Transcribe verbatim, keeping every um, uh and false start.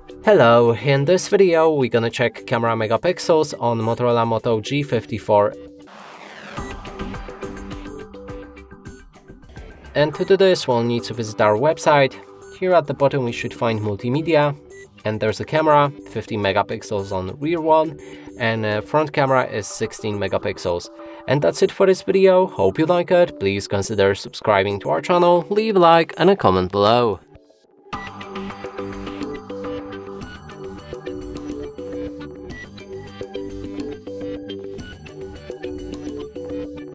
Hello, in this video we're gonna check camera megapixels on Motorola Moto G fifty-four. And to do this we'll need to visit our website. Here at the bottom we should find multimedia, and there's a camera, fifteen megapixels on the rear one, and uh, front camera is sixteen megapixels. And that's it for this video. Hope you like it. Please consider subscribing to our channel, leave a like and a comment below.